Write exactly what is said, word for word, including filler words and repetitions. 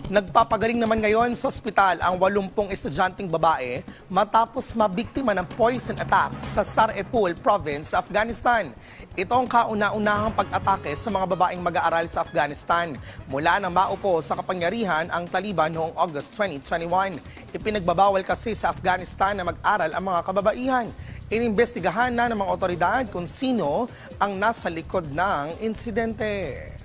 Nagpapagaling naman ngayon sa ospital ang walumpung estudyanteng babae matapos mabiktima ng poison attack sa Sar-e-Pul Province sa Afghanistan. Ito ang kauna-unahang pag-atake sa mga babaeng mag-aaral sa Afghanistan mula nang maupo sa kapangyarihan ang Taliban noong August twenty twenty-one. Ipinagbabawal kasi sa Afghanistan na mag-aral ang mga kababaihan. Inimbestigahan na ng mga otoridad kung sino ang nasa likod ng insidente.